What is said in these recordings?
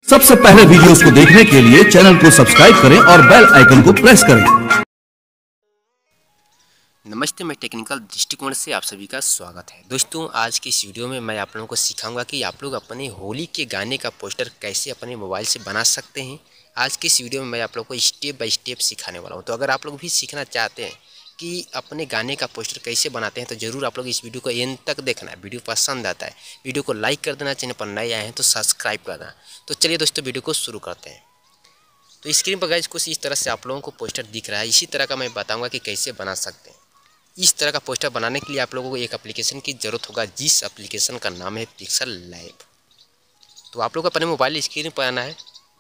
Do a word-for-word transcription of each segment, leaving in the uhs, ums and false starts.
सबसे पहले वीडियोस को देखने के लिए चैनल को सब्सक्राइब करें और बेल आइकन को प्रेस करें। नमस्ते, मैं टेक्निकल दृष्टिकोण से आप सभी का स्वागत है। दोस्तों, आज की इस वीडियो में मैं आप लोगों को सिखाऊंगा कि आप लोग अपने होली के गाने का पोस्टर कैसे अपने मोबाइल से बना सकते हैं। आज की इस वीडियो में मैं आप लोगों को स्टेप बाय स्टेप सिखाने वाला हूं। तो अगर आप लोग भी सीखना चाहते हैं कि अपने गाने का पोस्टर कैसे बनाते हैं तो ज़रूर आप लोग इस वीडियो को एंड तक देखना है। वीडियो पसंद आता है वीडियो को लाइक कर देना, चैनल पर नए आए हैं तो सब्सक्राइब कर देना। तो चलिए दोस्तों, वीडियो को शुरू करते हैं। तो स्क्रीन पर गाइस कुछ इस तरह से आप लोगों को पोस्टर दिख रहा है। इसी तरह का मैं बताऊँगा कि कैसे बना सकते हैं। इस तरह का पोस्टर बनाने के लिए आप लोगों को एक एप्लीकेशन की ज़रूरत होगा, जिस एप्लीकेशन का नाम है पिक्सल लैब। तो आप लोग को अपने मोबाइल स्क्रीन पर आना है।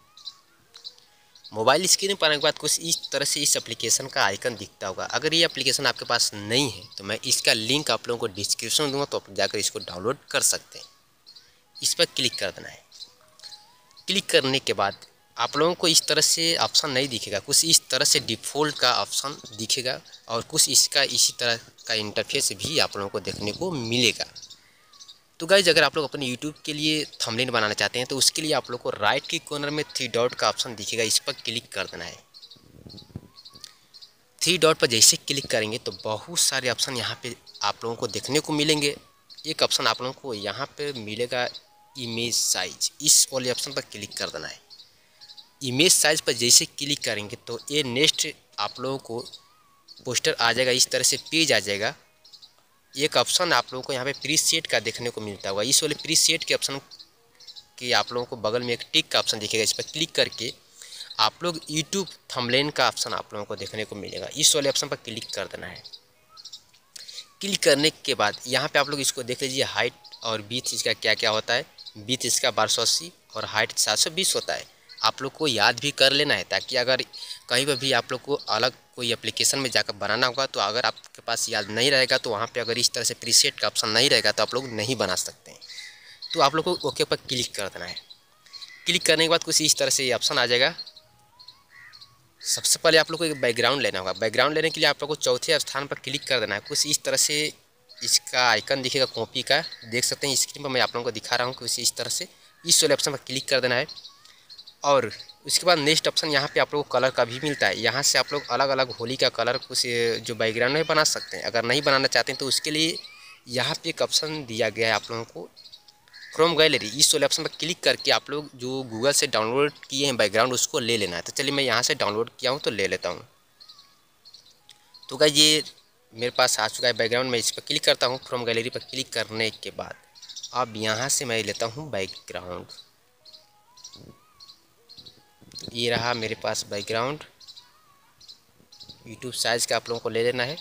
मोबाइल स्क्रीन पर आने के बाद कुछ इस तरह से इस एप्लीकेशन का आइकन दिखता होगा। अगर ये एप्लीकेशन आपके पास नहीं है तो मैं इसका लिंक आप लोगों को डिस्क्रिप्शन में दूंगा, तो आप जाकर इसको डाउनलोड कर सकते हैं। इस पर क्लिक कर देना है। क्लिक करने के बाद आप लोगों को इस तरह से ऑप्शन नहीं दिखेगा, कुछ इस तरह से डिफ़ॉल्ट का ऑप्शन दिखेगा और कुछ इसका इसी तरह का इंटरफेस भी आप लोगों को देखने को मिलेगा। तो गाइज, अगर आप लोग अपने यूट्यूब के लिए थंबनेल बनाना चाहते हैं तो उसके लिए आप लोग को राइट की कॉर्नर में थ्री डॉट का ऑप्शन दिखेगा, इस पर क्लिक कर देना है। थ्री डॉट पर जैसे क्लिक करेंगे तो बहुत सारे ऑप्शन यहाँ पे आप लोगों को देखने को मिलेंगे। एक ऑप्शन आप लोगों को यहाँ पे मिलेगा इमेज साइज, इस वाले ऑप्शन पर क्लिक कर देना है। इमेज साइज पर जैसे क्लिक करेंगे तो ये नेक्स्ट आप लोगों को पोस्टर आ जाएगा, इस तरह से पेज आ जाएगा। एक ऑप्शन आप लोगों को यहाँ पे प्रीसेट का देखने को मिलता होगा। इस वाले प्रीसेट के ऑप्शन के आप लोगों को बगल में एक टिक का ऑप्शन दिखेगा, इस पर क्लिक करके आप लोग यूट्यूब थंबनेल का ऑप्शन आप लोगों को देखने को मिलेगा। इस वाले ऑप्शन पर क्लिक कर देना है। क्लिक करने के बाद यहाँ पे आप लोग इसको देख लीजिए, हाइट और बीथ इसका क्या क्या होता है। बीथ इसका बारह सौ अस्सी और हाइट सात सौ बीस होता है। आप लोग को याद भी कर लेना है, ताकि अगर कहीं पर भी आप लोग को अलग कोई एप्लीकेशन में जाकर बनाना होगा तो अगर आपके पास याद नहीं रहेगा तो वहाँ पे अगर इस तरह से प्रीसेट का ऑप्शन नहीं रहेगा तो आप लोग नहीं बना सकते हैं। तो आप लोग को ओके पर क्लिक कर देना है। क्लिक करने के बाद कुछ इस तरह से ये ऑप्शन आ जाएगा। सबसे पहले आप लोग को एक बैकग्राउंड लेना होगा। बैकग्राउंड लेने के लिए आप लोग को चौथे स्थान पर क्लिक कर देना है। कुछ इस तरह से इसका आइकन दिखेगा कॉपी का, देख सकते हैं स्क्रीन पर मैं आप लोगों को दिखा रहा हूँ। कुछ इस तरह से इस वाले ऑप्शन पर क्लिक कर देना है और उसके बाद नेक्स्ट ऑप्शन यहाँ पे आप लोग को कलर का भी मिलता है। यहाँ से आप लोग अलग अलग होली का कलर कुछ जो बैकग्राउंड में बना सकते हैं। अगर नहीं बनाना चाहते हैं तो उसके लिए यहाँ पे एक ऑप्शन दिया गया है आप लोगों को, फ्रॉम गैलरी। इस वाले ऑप्शन पर क्लिक करके आप लोग जो गूगल से डाउनलोड किए हैं बैकग्राउंड उसको ले लेना है। तो चलिए मैं यहाँ से डाउनलोड किया हूँ तो ले लेता हूँ। तो गाइस, ये मेरे पास आ चुका है बैकग्राउंड। मैं इस पर क्लिक करता हूँ। फ्रॉम गैलरी पर क्लिक करने के बाद अब यहाँ से मैं लेता हूँ बैकग्राउंड। ये रहा मेरे पास बैकग्राउंड। यूट्यूब साइज का आप लोगों को ले लेना है।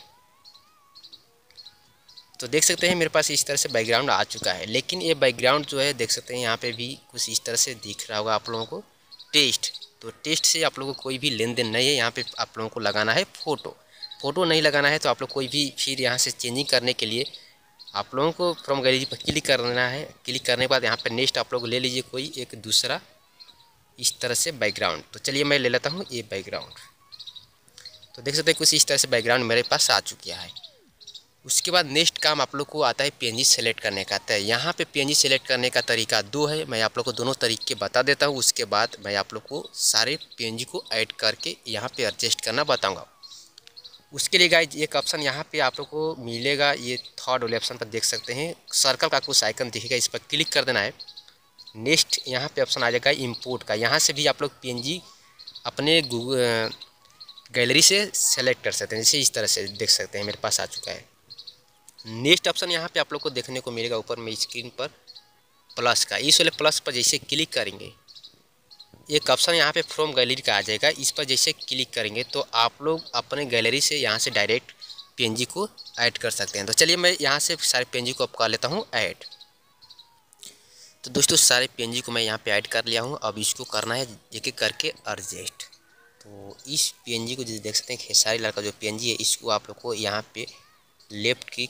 तो देख सकते हैं मेरे पास इस तरह से बैकग्राउंड आ चुका है। लेकिन ये बैकग्राउंड जो है देख सकते हैं यहाँ पे भी कुछ इस तरह से दिख रहा होगा आप लोगों को, टेस्ट। तो टेस्ट से आप लोगों को कोई भी लेन देन नहीं है। यहाँ पे आप लोगों को लगाना है फ़ोटो। फ़ोटो नहीं लगाना है तो आप लोग कोई भी फिर यहाँ से चेंजिंग करने के लिए आप लोगों को फ्रॉम गैलरी पर क्लिक कर देना है। क्लिक करने के बाद यहाँ पर नेक्स्ट आप लोग ले लीजिए कोई एक दूसरा इस तरह से बैकग्राउंड। तो चलिए मैं ले लेता हूँ ये बैकग्राउंड। तो देख सकते हैं कुछ इस तरह से बैकग्राउंड मेरे पास आ चुकी है। उसके बाद नेक्स्ट काम आप लोग को आता है पीएनजी सेलेक्ट करने का। तो यहाँ पे पीएनजी सेलेक्ट करने का तरीका दो है। मैं आप लोग को दोनों तरीके बता देता हूँ। उसके बाद मैं आप लोग को सारे पीएनजी को ऐड करके यहाँ पे एडजस्ट करना बताऊँगा। उसके लिए गाइज एक ऑप्शन यहाँ पे आप लोग को मिलेगा, ये थर्ड वाले ऑप्शन पर देख सकते हैं सर्कल का कुछ आइकन दिखेगा, इस पर क्लिक कर देना है। नेक्स्ट यहाँ पे ऑप्शन आ जाएगा इंपोर्ट का। यहाँ से भी आप लोग पीएनजी अपने गूगल गैलरी से सेलेक्ट कर सकते हैं। जैसे इस तरह से देख सकते हैं मेरे पास आ चुका है। नेक्स्ट ऑप्शन यहाँ पे आप लोग को देखने को मिलेगा ऊपर में स्क्रीन पर प्लस का। इस वाले प्लस पर जैसे क्लिक करेंगे एक ऑप्शन यहाँ पे फ्रॉम गैलरी का आ जाएगा। इस पर जैसे क्लिक करेंगे तो आप लोग अपने गैलरी से यहाँ से डायरेक्ट पीएनजी को ऐड कर सकते हैं। तो चलिए मैं यहाँ से सारे पीएनजी को कर लेता हूँ ऐड। तो दोस्तों, सारे पीएनजी को मैं यहाँ पे ऐड कर लिया हूँ। अब इसको करना है एक एक करके एडजस्ट। तो इस पीएनजी को जैसे देख सकते हैं खेसारी लाल का जो पीएनजी है, इसको आप लोग को यहाँ पे लेफ्ट क्लिक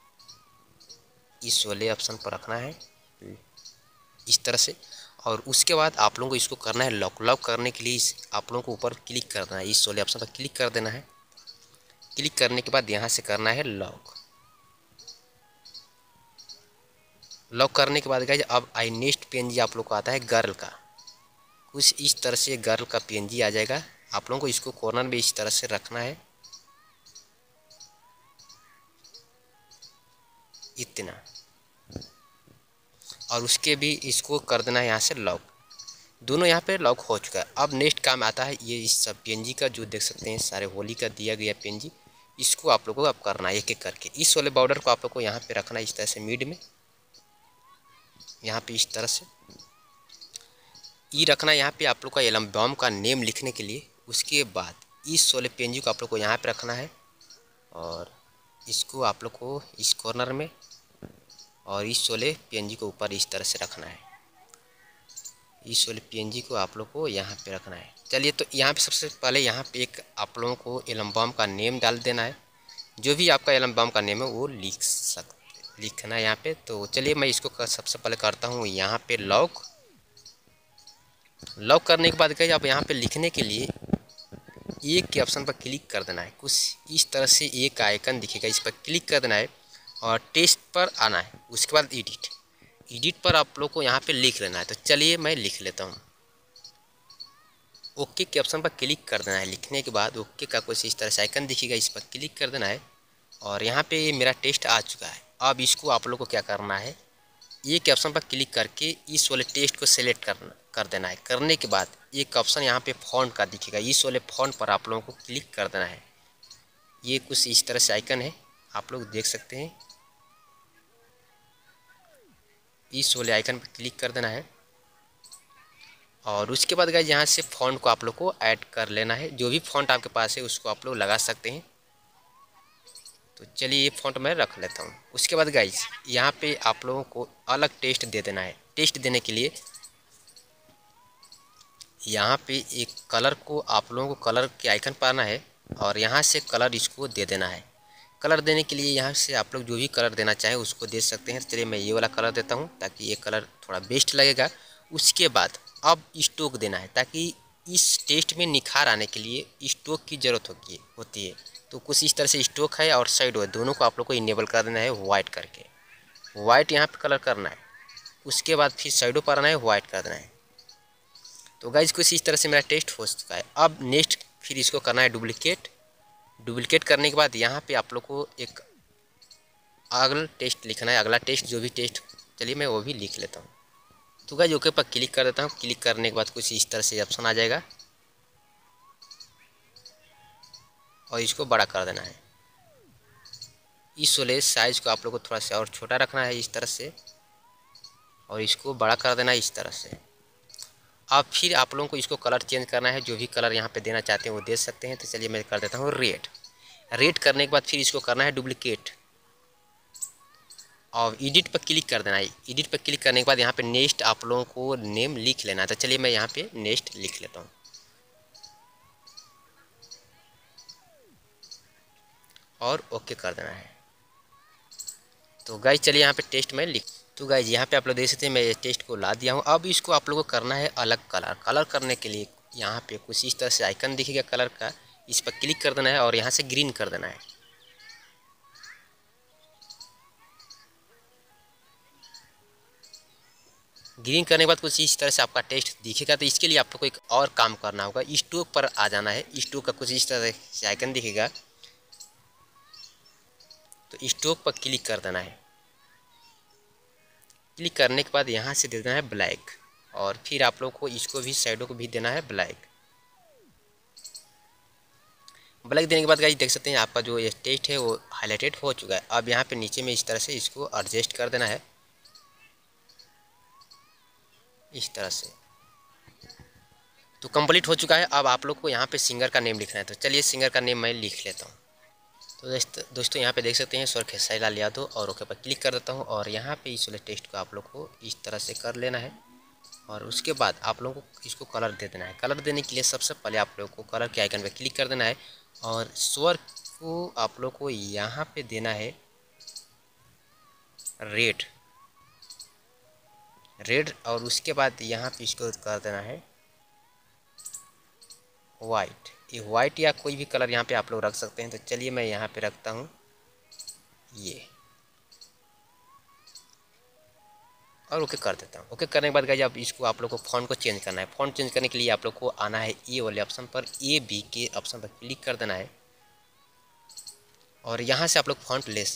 इस वाले ऑप्शन पर रखना है इस तरह से। और उसके बाद आप लोगों को इसको करना है लॉक। लॉक करने के लिए इस आप लोगों को ऊपर क्लिक कर देना है, इस वाले ऑप्शन पर क्लिक कर देना है। क्लिक करने के बाद यहाँ से करना है लॉक। लॉक करने के बाद गाइस अब आई नेक्स्ट पीएनजी आप लोग को आता है गर्ल का। कुछ इस तरह से गर्ल का पीएनजी आ जाएगा। आप लोगों को इसको कॉर्नर में इस तरह से रखना है, इतना, और उसके भी इसको कर देना है यहाँ से लॉक। दोनों यहाँ पे लॉक हो चुका है। अब नेक्स्ट काम आता है ये इस सब पीएनजी का, जो देख सकते हैं सारे होली का दिया गया पीएनजी, इसको आप लोगों को अब करना है एक एक करके। इस वाले बॉर्डर को आप लोग को यहाँ पे रखना है इस तरह से मिड में, यहाँ पे इस तरह से ई रखना है। यहाँ पे आप लोग का एल्बम का नेम लिखने के लिए। उसके बाद इस वाले पीएनजी को आप लोग को यहाँ पे रखना है, और इसको आप लोग को इस कॉर्नर में, और इस वाले पीएनजी को ऊपर इस तरह से रखना है। इस वाले पीएनजी को आप लोग को यहाँ पे रखना है। चलिए, तो यहाँ पे सबसे पहले यहाँ पे एक आप लोगों को एल्बम का नेम डाल देना है। जो भी आपका एल्बम का नेम है वो लिख सकते लिखना है यहाँ पे। तो चलिए मैं इसको कर, सबसे पहले करता हूँ यहाँ पे लॉक। लॉक करने के बाद कहीं आप यहाँ पे लिखने के लिए एक के ऑप्शन पर क्लिक कर देना है। कुछ इस तरह से एक आइकन दिखेगा, इस पर क्लिक कर देना है और टेस्ट पर आना है। उसके बाद एडिट एडिट पर आप लोग को यहाँ पे लिख लेना है। तो चलिए मैं लिख लेता हूँ। ओके के ऑप्शन पर क्लिक कर देना है। लिखने के बाद ओके का कुछ इस तरह से आइकन दिखेगा, इस पर क्लिक कर देना है, और यहाँ पे मेरा टेस्ट आ चुका है। अब इसको आप लोग को क्या करना है, ये के ऑप्शन पर क्लिक करके इस वाले टेस्ट को सेलेक्ट करना कर देना है। करने के बाद एक ऑप्शन यहाँ पे फ़ॉन्ट का दिखेगा, इस वाले फ़ॉन्ट पर आप लोगों को क्लिक कर देना है। ये कुछ इस तरह से आइकन है, आप लोग देख सकते हैं। इस वाले आइकन पर क्लिक कर देना है, और उसके बाद गाइस यहाँ से फ़ॉन्ट को आप लोग को ऐड कर लेना है। जो भी फ़ॉन्ट आपके पास है उसको आप लोग लगा सकते हैं। तो चलिए ये फ़ॉन्ट मैं रख लेता हूँ। उसके बाद गाइस यहाँ पे आप लोगों को अलग टेस्ट दे देना है। टेस्ट देने के लिए यहाँ पे एक कलर को आप लोगों को कलर के आइकन पर आना है, और यहाँ से कलर इसको दे देना है। कलर देने के लिए यहाँ से आप लोग जो भी कलर देना चाहें उसको दे सकते हैं। चलिए मैं ये वाला कलर देता हूँ ताकि ये कलर थोड़ा बेस्ट लगेगा। उसके बाद अब स्टोक देना है, ताकि इस टेस्ट में निखार आने के लिए स्टोक की ज़रूरत होगी होती है। तो कुछ इस तरह से स्टोक है और साइड है, दोनों को आप लोग को इनेबल कर देना है वाइट करके। वाइट यहाँ पे कलर करना है। उसके बाद फिर साइडों पर आना है, वाइट कर देना है। तो गाइज कुछ इस तरह से मेरा टेस्ट हो चुका है। अब नेक्स्ट फिर इसको करना है डुप्लिकेट। डुप्लिकेट करने के बाद यहाँ पे आप लोग को एक अगला टेस्ट लिखना है, अगला टेस्ट जो भी टेस्ट, चलिए मैं वो भी लिख लेता हूँ। तो गाइज ओके पर क्लिक कर देता हूँ। क्लिक करने के बाद कुछ इस तरह से ऑप्शन आ जाएगा, और इसको बड़ा कर देना है। इस वाले साइज़ को आप लोग को थोड़ा सा और छोटा रखना है इस तरह से, और इसको बड़ा कर देना है इस तरह से। अब फिर आप लोगों को इसको कलर चेंज करना है। जो भी कलर यहाँ पे देना चाहते हैं वो दे सकते हैं। तो चलिए मैं कर देता हूँ रेड। रेड करने के बाद फिर इसको करना है डुप्लीकेट, और एडिट पर क्लिक कर देना है। एडिट पर क्लिक करने के बाद यहाँ पे नेक्स्ट आप लोगों को नेम लिख लेना है। तो चलिए मैं यहाँ पे नेक्स्ट लिख लेता हूँ, और ओके कर देना है। तो गाइज चलिए यहाँ पे टेस्ट में लिख तो गाइज यहाँ पे आप लोग देख सकते हैं मैं टेस्ट को ला दिया हूँ। अब इसको आप लोगों को करना है अलग कलर। कलर करने के लिए यहाँ पे कुछ इस तरह से आइकन दिखेगा कलर का, इस पर क्लिक कर देना है, और यहाँ से ग्रीन कर देना है। ग्रीन करने के बाद कुछ इस तरह से आपका टेस्ट दिखेगा। तो इसके लिए आप लोग को एक और काम करना होगा, स्टोक पर आ जाना है। स्टोक का कुछ इस तरह से आइकन दिखेगा, तो स्टोक पर क्लिक कर देना है। क्लिक करने के बाद यहाँ से दे देना है ब्लैक, और फिर आप लोग को इसको भी साइडों को भी देना है ब्लैक। ब्लैक देने के बाद गाइस देख सकते हैं आपका जो ये टेस्ट है वो हाईलाइटेड हो चुका है। अब यहाँ पे नीचे में इस तरह से इसको एडजस्ट कर देना है, इस तरह से। तो कंप्लीट हो चुका है। अब आप लोग को यहाँ पे सिंगर का नेम लिखना है। तो चलिए सिंगर का नेम मैं लिख लेता हूँ। तो दोस्तों दोस्तों यहाँ पे देख सकते हैं स्वर खेसारी लाल यादव, और ओके पर क्लिक कर देता हूँ। और यहाँ पे इस वाले टेस्ट को आप लोग को इस तरह से कर लेना है, और उसके बाद आप लोगों को इसको कलर दे देना है। कलर देने के लिए सबसे पहले आप लोग को कलर के आइकन पर क्लिक कर देना है, और स्वर को आप लोग को यहाँ पे देना है रेड रेड और उसके बाद यहाँ पे इसको कर देना है वाइट। ये वाइट या कोई भी कलर यहाँ पे आप लोग रख सकते हैं। तो चलिए मैं यहाँ पे रखता हूँ ये। और ओके कर देता हूँ। ओके करने के बाद गाइज अब इसको आप लोग को फ़ॉन्ट को चेंज करना है। फ़ॉन्ट चेंज करने के लिए आप लोग को आना है ए वाले ऑप्शन पर, ए बी के ऑप्शन पर क्लिक कर देना है और यहाँ से आप लोग फ़ॉन्ट ले।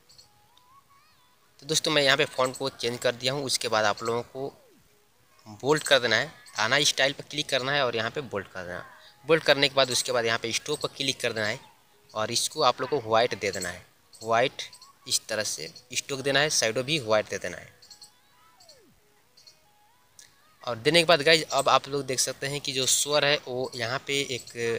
तो दोस्तों मैं यहाँ पे फ़ॉन्ट को चेंज कर दिया हूँ। उसके बाद आप लोगों को बोल्ड कर देना है, आना स्टाइल पर क्लिक करना है और यहाँ पे बोल्ड कर देना है। बोल्ड करने के बाद उसके बाद यहाँ पे स्टोक पर क्लिक कर देना है और इसको आप लोग को वाइट दे देना है। वाइट इस तरह से स्टोक देना है, साइडों भी वाइट दे देना है। और देने के बाद गाइज अब आप लोग देख सकते हैं कि जो स्वर है वो यहाँ पे एक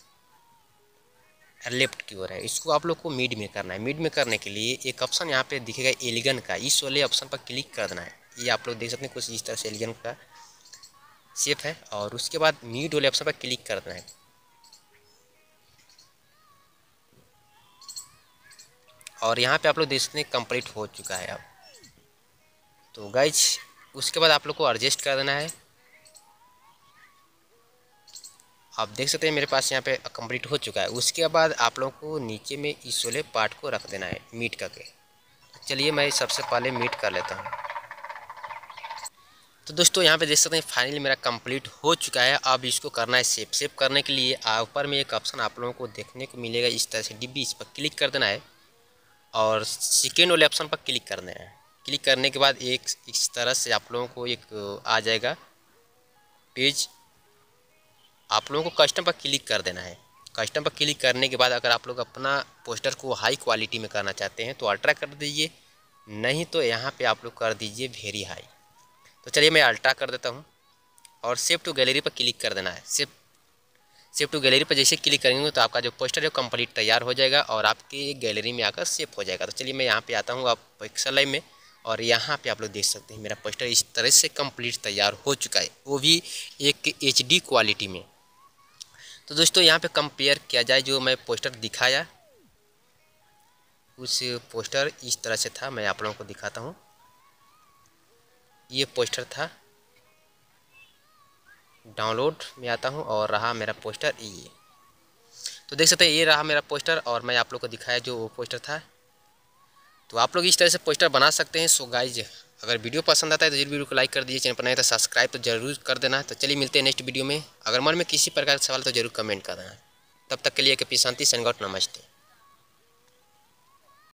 लेफ्ट की ओर है। इसको आप लोग को मिड में करना है। मिड में करने के लिए एक ऑप्शन यहाँ पे दिखेगा एलिगन का, इस वाले ऑप्शन पर क्लिक कर देना है। ये आप लोग देख सकते हैं कुछ इस तरह से एलिगन का शेप है और उसके बाद मिड वाले ऑप्शन पर क्लिक कर देना है। और यहाँ पे आप लोग देख सकते हैं कंप्लीट हो चुका है अब। तो गाइज उसके बाद आप लोग को एडजस्ट कर देना है। आप देख सकते हैं मेरे पास यहाँ पे कंप्लीट हो चुका है। उसके बाद आप लोगों को नीचे में इस वाले पार्ट को रख देना है मीट करके। चलिए मैं सबसे पहले मीट कर लेता हूँ। तो दोस्तों यहाँ पे देख सकते हैं फाइनली मेरा कंप्लीट हो चुका है। अब इसको करना है सेव। सेव करने के लिए ऊपर में एक ऑप्शन आप लोगों को देखने को मिलेगा इस तरह से डिब्बी, इस पर क्लिक कर देना है और सेकेंड वाले ऑप्शन पर क्लिक कर देना है। क्लिक करने के बाद एक इस तरह से आप लोगों को एक आ जाएगा पेज। आप लोगों को कस्टम पर क्लिक कर देना है। कस्टम पर क्लिक करने के बाद अगर आप लोग अपना पोस्टर को हाई क्वालिटी में करना चाहते हैं तो अल्ट्रा कर दीजिए, नहीं तो यहाँ पे आप लोग कर दीजिए वेरी हाई। तो चलिए मैं अल्ट्रा कर देता हूँ और सेव टू गैलरी पर क्लिक कर देना है। सेव सेव टू गैलरी पर जैसे क्लिक करेंगे तो आपका जो पोस्टर है वो कंप्लीट तैयार हो जाएगा और आपके गैलरी में आकर सेव हो जाएगा। तो चलिए मैं यहाँ पे आता हूँ आप पिक्सल लाइव में और यहाँ पे आप लोग देख सकते हैं मेरा पोस्टर इस तरह से कंप्लीट तैयार हो चुका है, वो भी एक एच डी क्वालिटी में। तो दोस्तों यहाँ पे कंपेयर किया जाए, जो मैं पोस्टर दिखाया उस पोस्टर इस तरह से था। मैं आप लोगों को दिखाता हूँ। ये पोस्टर था, डाउनलोड में आता हूँ और रहा मेरा पोस्टर ये। तो देख सकते हैं ये रहा मेरा पोस्टर और मैं आप लोग को दिखाया जो वो पोस्टर था। तो आप लोग इस तरह से पोस्टर बना सकते हैं। सो गाइज अगर वीडियो पसंद आता है तो जरूर वीडियो को लाइक कर दीजिए, चैनल पर नहीं तो सब्सक्राइब तो जरूर कर देना। तो चलिए मिलते हैं नेक्स्ट वीडियो में। अगर मन में किसी प्रकार का सवाल तो जरूर कमेंट कर देना। तब तक के लिए कि शांति संगठ नमस्ते।